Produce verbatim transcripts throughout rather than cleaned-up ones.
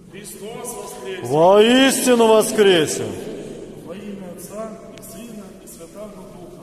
Христос воскресе! Воистину воскресе! Во имя Отца и Сына и Святого Духа.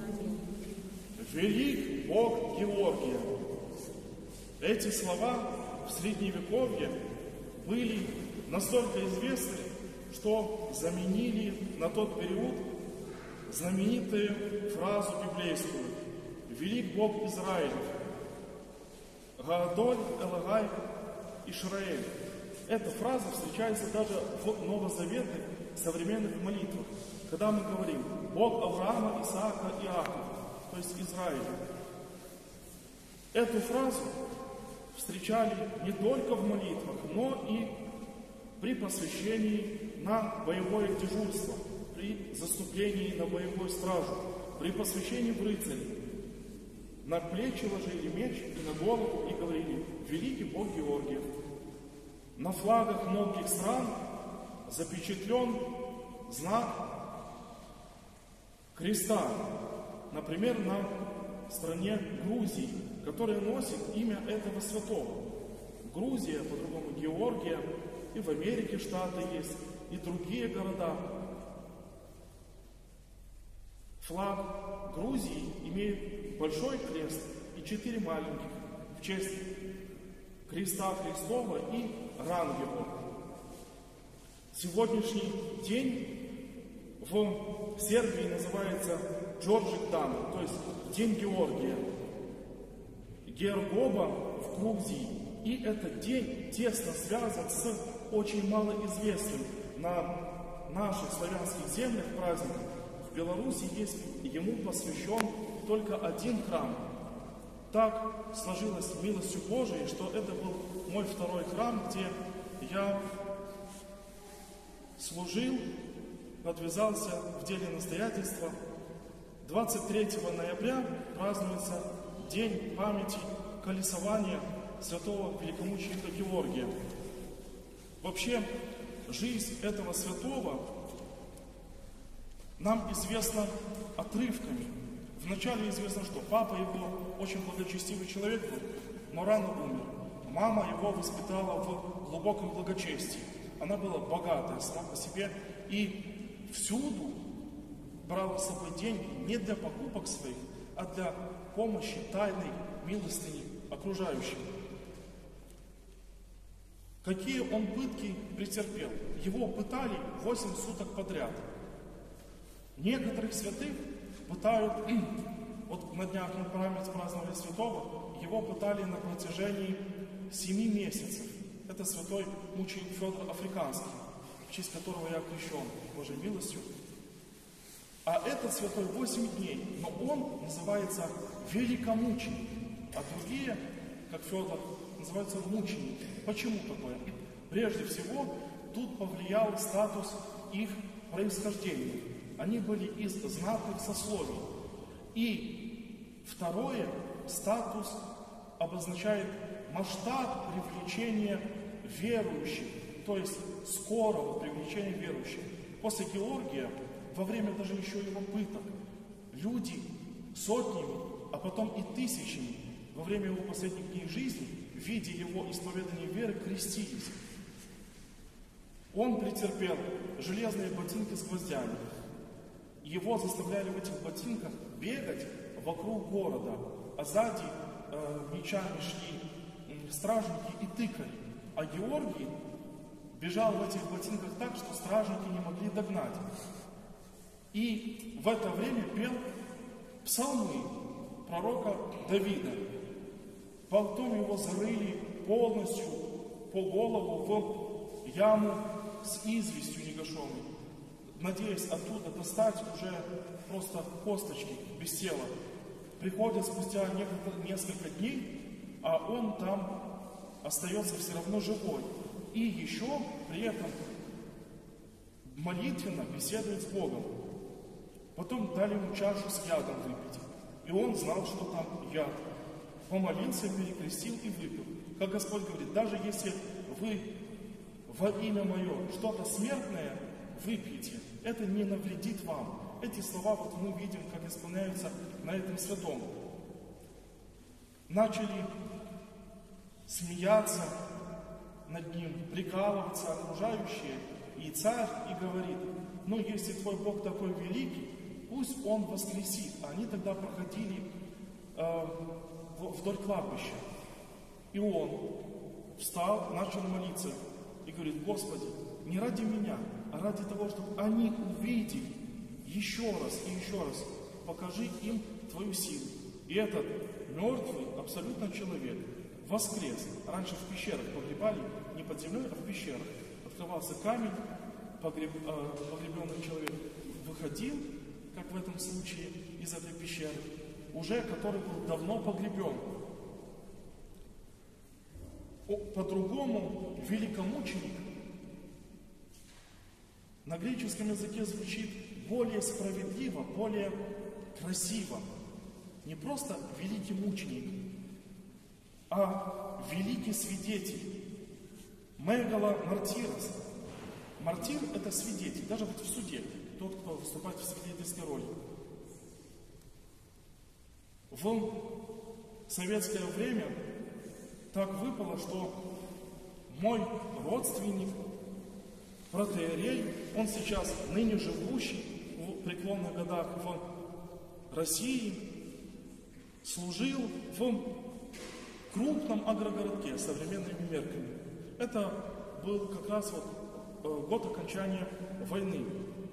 Велик Бог Георгия. Эти слова в Средневековье были настолько известны, что заменили на тот период знаменитую фразу библейскую «Велик Бог Израилев, Гаадоль Элагай Ишраэль». Эта фраза встречается даже в новозаветных современных молитвах, когда мы говорим «Бог Авраама, Исаака и Иакова», то есть Израиля. Эту фразу встречали не только в молитвах, но и при посвящении на боевое дежурство, при заступлении на боевую стражу, при посвящении в рыцари. На плечи ложили меч и на голову и говорили «Великий Бог Георгиев». На флагах многих стран запечатлен знак креста. Например, на стране Грузии, которая носит имя этого святого. Грузия, по-другому Георгия, и в Америке штаты есть, и другие города. Флаг Грузии имеет большой крест и четыре маленьких в честь креста Христова и ран его. Сегодняшний день в Сербии называется Джорджик-дан, то есть День Георгия. Гергоба в Грузии. И этот день тесно связан с очень малоизвестным на наших славянских землях праздником. В Беларуси есть ему посвящен только один храм. Так сложилось милостью Божией, что это был мой второй храм, где я служил, подвязался в деле настоятельства. двадцать третьего ноября празднуется День памяти колесования святого великомученика Георгия. Вообще, жизнь этого святого нам известна отрывками. Вначале известно, что папа его очень благочестивый человек был, но рано умер. Мама его воспитала в глубоком благочестии. Она была богатая сама по себе и всюду брала с собой деньги не для покупок своих, а для помощи тайной милостыни окружающим. Какие он пытки претерпел? Его пытали восемь суток подряд. Некоторых святых пытают, вот на днях мы память праздновали святого, его пытали на протяжении семи месяцев. Это святой мученик Федор Африканский, в честь которого я крещен Божьей милостью. А этот святой восемь дней, но он называется великомученик, а другие, как Федор, называются мученики. Почему такое? Прежде всего, тут повлиял статус их происхождения. Они были из знатных сословий. И второе, статус обозначает масштаб привлечения верующих, то есть скорого привлечения верующих. После Георгия, во время даже еще его пыток, люди сотнями, а потом и тысячами во время его последних дней жизни, видя его исповедание веры, крестились. Он претерпел железные ботинки с гвоздями. Его заставляли в этих ботинках бегать вокруг города, а сзади э, мечами шли э, стражники и тыкали. А Георгий бежал в этих ботинках так, что стражники не могли догнать. И в это время пел псалмы пророка Давида. Потом его зарыли полностью по голову в яму с известью негашенной, надеясь оттуда достать уже просто косточки без тела. Приходят спустя несколько дней, а он там остается все равно живой. И еще при этом молитвенно беседует с Богом. Потом дали ему чашу с ядом выпить. И он знал, что там яд. Помолился, перекрестил и выпил. Как Господь говорит, даже если вы во имя Мое что-то смертное выпьете, это не навредит вам. Эти слова вот мы видим, как исполняются на этом святом. Начали смеяться над ним прикалываются окружающие, и царь и говорит: ну если твой Бог такой великий, пусть он воскресит. А они тогда проходили э, вдоль кладбища. И он встал, начал молиться и говорит: Господи, не ради меня, а ради того, чтобы они увидели еще раз и еще раз, покажи им Твою силу. И этот мертвый абсолютно человек воскрес. Раньше в пещерах погребали, не под землей, а в пещерах. Открывался камень, погреб, э, погребенный человек выходил, как в этом случае, из этой пещеры, уже который был давно погребен. По-другому великомученик на греческом языке звучит более справедливо, более красиво. Не просто великий мученик, а великий свидетель. Мегала мартирос. Мартир – это свидетель, даже вот в суде, тот, кто выступает в свидетельской роли. В советское время так выпало, что мой родственник, протоиерей, он сейчас ныне живущий в преклонных годах в России, служил в крупном агрогородке с современными мерками. Это был как раз вот год окончания войны.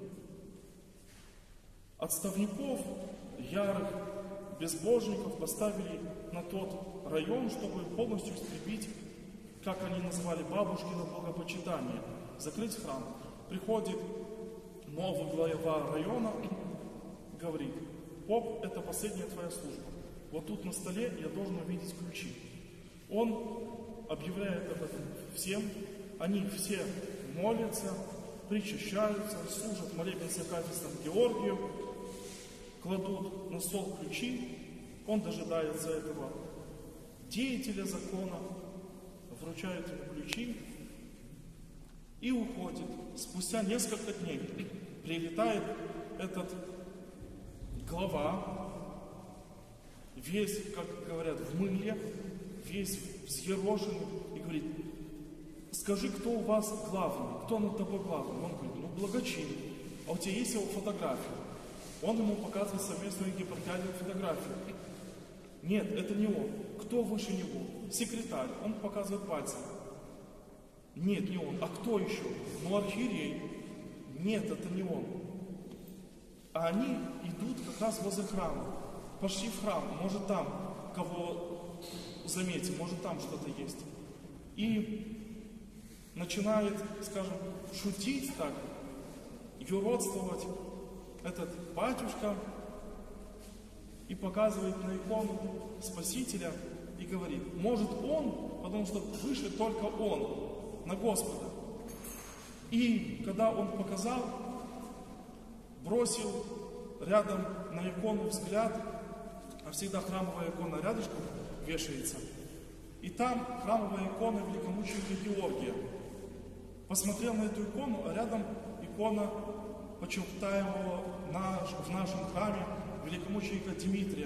Отставников, ярых безбожников поставили на тот район, чтобы полностью истребить, как они называли, бабушкино богопочитание, закрыть храм. Приходит новый глава района, говорит: поп, это последняя твоя служба. Вот тут на столе я должен увидеть ключи. Он объявляет об этом всем, они все молятся, причащаются, служат молебен с Акафистом Георгию, кладут на стол ключи, он дожидается этого деятеля закона, вручает ему ключи и уходит. Спустя несколько дней прилетает этот глава, весь, как говорят, в мыле, весь взъерошенный, и говорит: скажи, кто у вас главный, кто над тобой главный? Он говорит: ну, благочин. А у тебя есть его фотография? Он ему показывает совместную гипертиальную фотографию. Нет, это не он. Кто выше него? Секретарь. Он показывает пальцем. Нет, не он. А кто еще? Ну, архиерей. Нет, это не он. А они идут как раз возле храма. Пошли в храм, может там кого заметим, может там что-то есть. И начинает, скажем, шутить так, юродствовать этот батюшка и показывает на икону Спасителя и говорит: может он, потому что выше только он, на Господа. И когда он показал, бросил рядом на икону взгляд, а всегда храмовая икона рядышком вешается, и там храмовая икона великомученика Георгия. Посмотрел на эту икону, а рядом икона почитаемого наш, в нашем храме великомученика Дмитрия,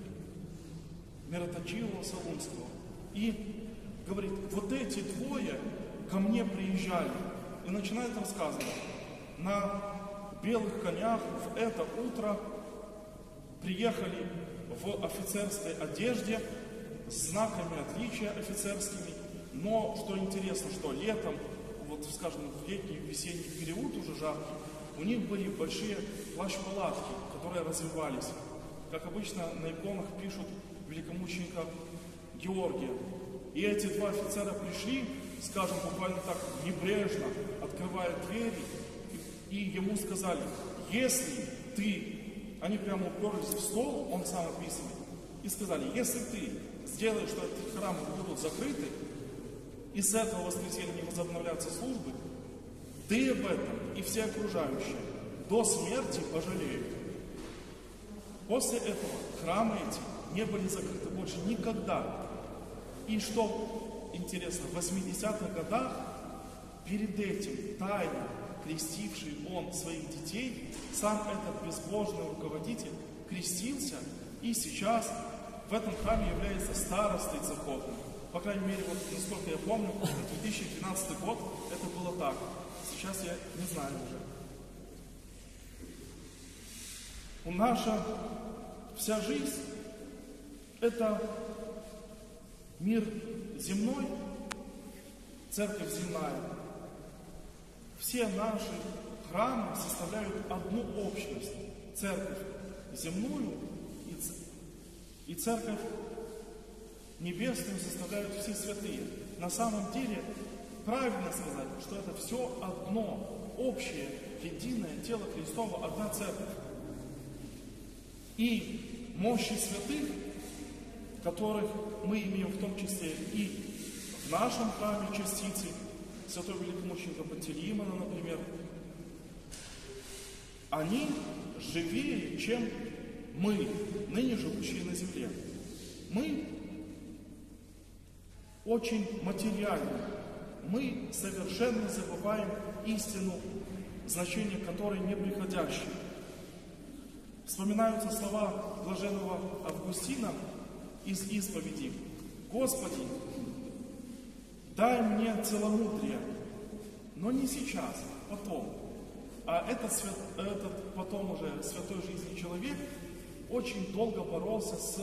мироточивого Солунского. И говорит: вот эти двое ко мне приезжали. И начинает рассказывать: на белых конях в это утро приехали в офицерской одежде, с знаками отличия офицерскими. Но, что интересно, что летом, вот, скажем, в летний, весенний период уже жаркий, у них были большие плащ-палатки, которые развивались. Как обычно на иконах пишут великомученика Георгия. И эти два офицера пришли, скажем, буквально так небрежно, открывая двери, и ему сказали: если ты, они прямо уперлись в стол, он сам описывает, и сказали: если ты сделаешь, что эти храмы будут закрыты, и с этого воскресенья не возобновляются службы, ты об этом и все окружающие до смерти пожалеют. После этого храмы эти не были закрыты больше никогда. И что интересно, в восьмидесятых годах перед этим тайно крестивший он своих детей, сам этот безбожный руководитель крестился и сейчас в этом храме является старостой церковным. По крайней мере, вот насколько я помню, две тысячи двенадцатый год это было так. Сейчас я не знаю уже. У наша вся жизнь это мир земной, церковь земная. Все наши храмы составляют одну общность. Церковь земную и церковь небесную составляют все святые. На самом деле, правильно сказать, что это все одно, общее, единое тело Христово, одна церковь. И мощи святых, которых мы имеем в том числе и в нашем храме частицы, святого великомученика Пантелеимона, например, они живее, чем мы, ныне живущие на земле. Мы очень материальны. Мы совершенно забываем истину, значение которой неприходящее. Вспоминаются слова блаженного Августина из исповеди. «Господи, дай мне целомудрие, но не сейчас, потом». А этот, свят, этот потом уже святой жизни человек очень долго боролся с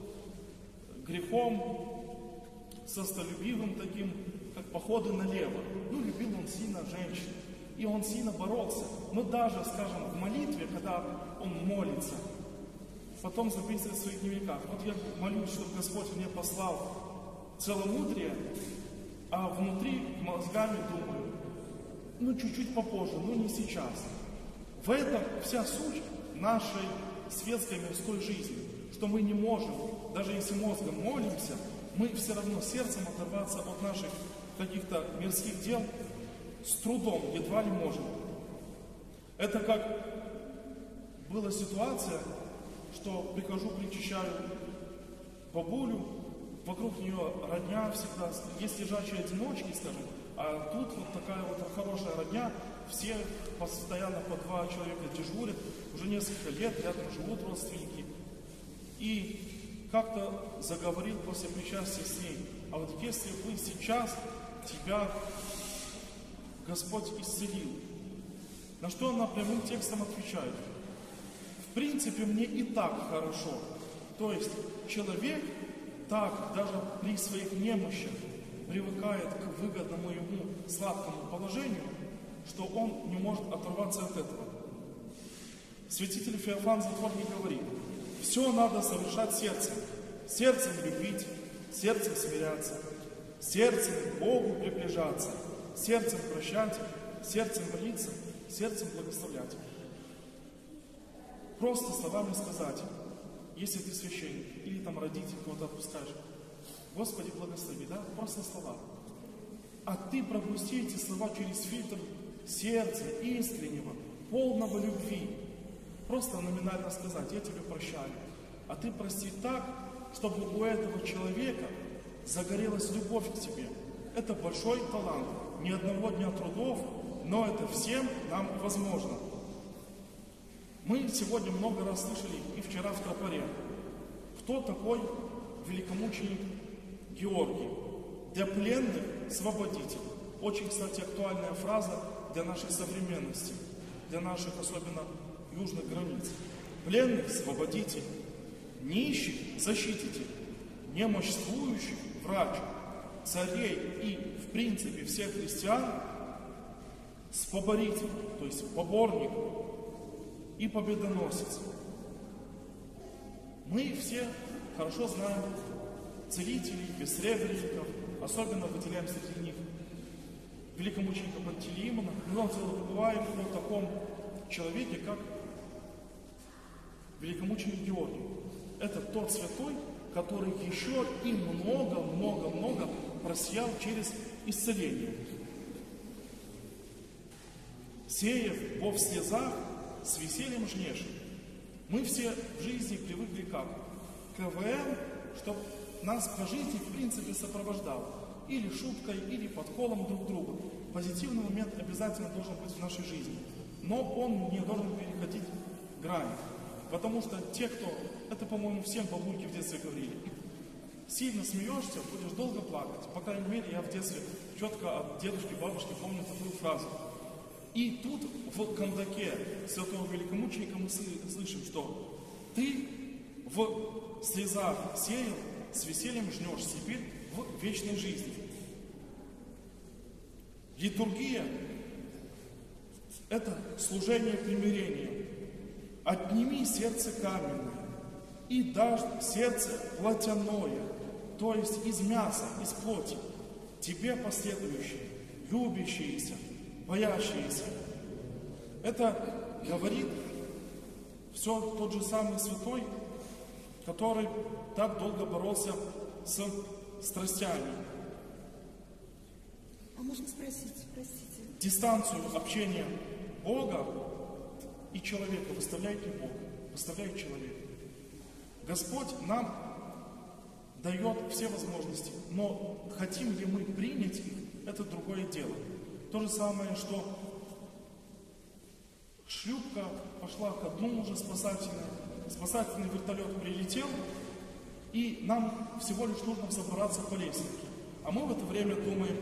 грехом, со столюбивым таким, как походы налево. Ну, любил он сильно женщин, и он сильно боролся. Но даже, скажем, в молитве, когда он молится, потом записывает в своих дневниках: вот я молюсь, чтобы Господь мне послал целомудрие, а внутри мозгами думаю, ну, чуть-чуть попозже, но не сейчас. В этом вся суть нашей светской мирской жизни, что мы не можем, даже если мозгом молимся, мы все равно сердцем оторваться от наших каких-то мирских дел с трудом, едва ли можем. Это как была ситуация, что прихожу, причащаю бабулю, вокруг нее родня всегда, есть лежачие одиночки, скажем, а тут вот такая вот хорошая родня, все постоянно по два человека дежурят, уже несколько лет рядом живут родственники. И как-то заговорил после причастия с ней: а вот если бы сейчас тебя Господь исцелил, на что она прямым текстом отвечает: в принципе, мне и так хорошо. То есть человек так даже при своих немощах привыкает к выгодному ему сладкому положению, что он не может оторваться от этого. Святитель Феофан Затворник говорит: все надо совершать сердцем. Сердцем любить, сердцем смиряться, сердцем к Богу приближаться, сердцем прощать, сердцем молиться, сердцем благословлять. Просто словами сказать, если ты священник или там родитель, кого-то отпускаешь: Господи, благослови, да? Просто слова. А ты пропусти эти слова через фильтр сердца искреннего, полного любви. Просто номинально сказать: я тебя прощаю. А ты прости так, чтобы у этого человека загорелась любовь к тебе. Это большой талант. Ни одного дня трудов, но это всем нам возможно. Мы сегодня много раз слышали, и вчера в тропаре, кто такой великомученик Георгий. Для пленных свободитель. Очень, кстати, актуальная фраза для нашей современности, для наших особенно южных границ. Пленных свободитель, нищих защититель, немощствующих врач, царей и, в принципе, всех христиан споборитель, то есть поборник и победоносец. Мы все хорошо знаем целителей, бессребренников, особенно выделяем среди них великомученика Пантелеимона, но забываем о таком человеке, как великомученик Георгий. Это тот святой, который еще и много-много-много просиял через исцеление. Сеяв Бог в слезах, с весельем жнешь. Мы все в жизни привыкли как? КВН, чтобы нас по жизни в принципе сопровождал. Или шуткой, или подколом друг друга. Позитивный момент обязательно должен быть в нашей жизни. Но он не должен переходить грани. Потому что те, кто, это, по-моему, всем бабульки в детстве говорили, Сильно смеешься, будешь долго плакать. По крайней мере, я в детстве четко от дедушки, бабушки помню такую фразу. И тут в кандаке святого великомученика мы слышим, что ты в слезах сеял, с весельем жнешь себе в вечной жизни. Литургия – это служение примирения. Отними сердце каменное и дашь сердце плотяное, то есть из мяса, из плоти, тебе последующие, любящиеся, боящиеся. Это говорит все тот же самый святой, который так долго боролся с страстями. А можно спросить, простите? Дистанцию общения Бога и человека выставляет не Бог, выставляет человек. Господь нам дает все возможности, но хотим ли мы принять их, это другое дело. То же самое, что шлюпка пошла ко дну уже спасательная, спасательный вертолет прилетел, и нам всего лишь нужно взобраться по лестнице. А мы в это время думаем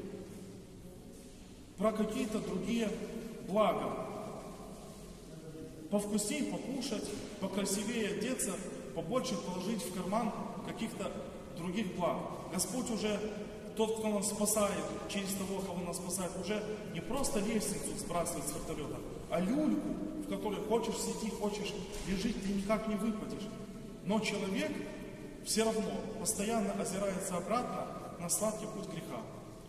про какие-то другие блага. Повкуснее покушать, покрасивее одеться, побольше положить в карман каких-то других благ. Господь уже, тот, кто нас спасает, через того, кого нас спасает, уже не просто лестницу сбрасывает с вертолета, а люльку, в которой хочешь сиди, хочешь лежить, ты никак не выпадешь. Но человек все равно постоянно озирается обратно на сладкий путь греха.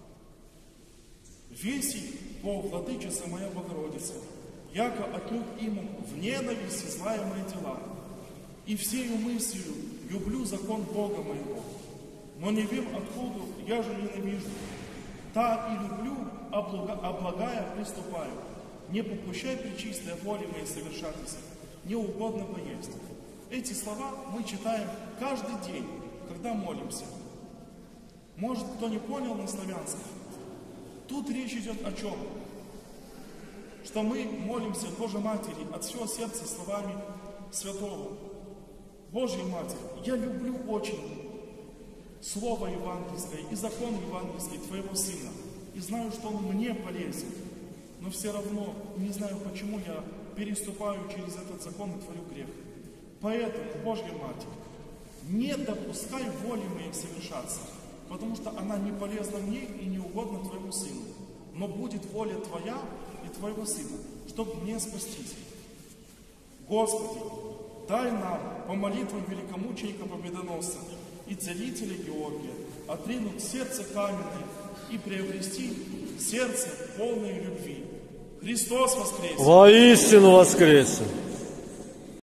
Веси по владычице моя Богородица, яко отнюдь имам в ненависти злая мои дела, и всею мыслью люблю закон Бога моего, но не вим откуда я же ненавижу. Та и люблю, облага, облагая приступаю. Не попущай пречистой воли моей совершаться, не угодно поесть. Эти слова мы читаем каждый день, когда молимся. Может, кто не понял на славянском? Тут речь идет о чем? Что мы молимся Божьей Матери от всего сердца словами святого. Божья Матерь, я люблю очень Слово Евангельское и закон Евангельский Твоего Сына. И знаю, что Он мне полезен. Но все равно не знаю, почему я переступаю через этот закон и творю грех. Поэтому, Божья Матерь, не допускай воли моей совершаться, потому что она не полезна мне и не угодна Твоему Сыну. Но будет воля Твоя и Твоего Сына, чтобы мне спастись. Господи, дай нам по молитвам великомученика Победоносца и целителя Георгия отринуть сердце каменное и приобрести сердце полное любви. Христос воскресе! Воистину воскресе!